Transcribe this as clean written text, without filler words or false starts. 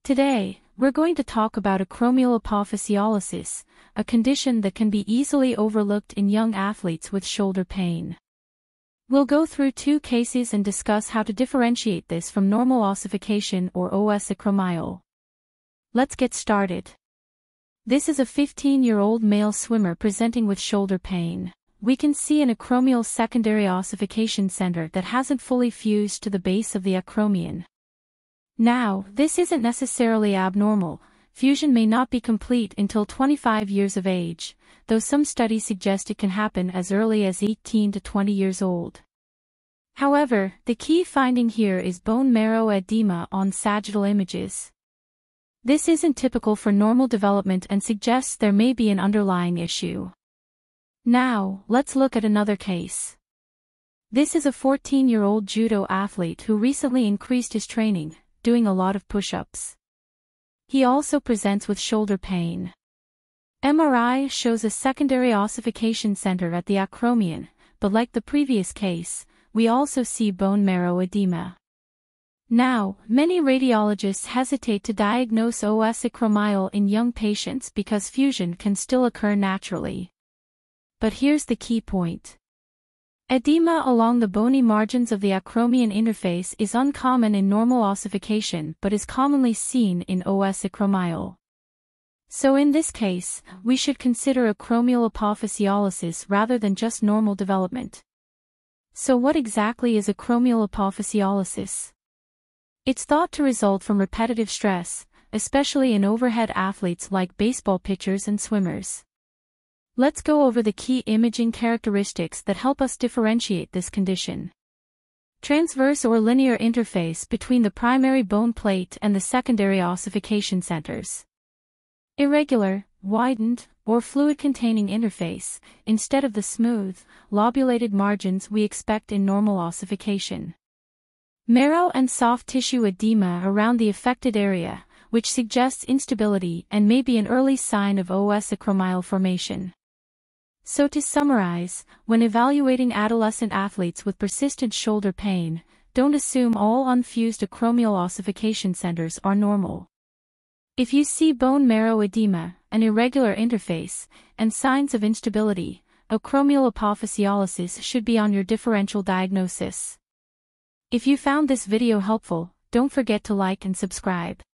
Today, we're going to talk about acromial apophysiolysis, a condition that can be easily overlooked in young athletes with shoulder pain. We'll go through two cases and discuss how to differentiate this from normal ossification or OS acromiale. Let's get started. This is a 15-year-old male swimmer presenting with shoulder pain. We can see an acromial secondary ossification center that hasn't fully fused to the base of the acromion. Now, this isn't necessarily abnormal. Fusion may not be complete until 25 years of age, though some studies suggest it can happen as early as 18 to 20 years old. However, the key finding here is bone marrow edema on sagittal images. This isn't typical for normal development and suggests there may be an underlying issue. Now, let's look at another case. This is a 14-year-old judo athlete who recently increased his training, doing a lot of push-ups. He also presents with shoulder pain. MRI shows a secondary ossification center at the acromion, but like the previous case, we also see bone marrow edema. Now, many radiologists hesitate to diagnose OS acromiale in young patients because fusion can still occur naturally. But here's the key point. Edema along the bony margins of the acromion interface is uncommon in normal ossification but is commonly seen in OS acromiale. So in this case, we should consider acromial apophysiolysis rather than just normal development. So what exactly is acromial apophysiolysis? It's thought to result from repetitive stress, especially in overhead athletes like baseball pitchers and swimmers. Let's go over the key imaging characteristics that help us differentiate this condition. Transverse or linear interface between the primary bone plate and the secondary ossification centers. Irregular, widened, or fluid-containing interface, instead of the smooth, lobulated margins we expect in normal ossification. Marrow and soft tissue edema around the affected area, which suggests instability and may be an early sign of OS acromiale formation. So to summarize, when evaluating adolescent athletes with persistent shoulder pain, don't assume all unfused acromial ossification centers are normal. If you see bone marrow edema, an irregular interface, and signs of instability, acromial apophysiolysis should be on your differential diagnosis. If you found this video helpful, don't forget to like and subscribe.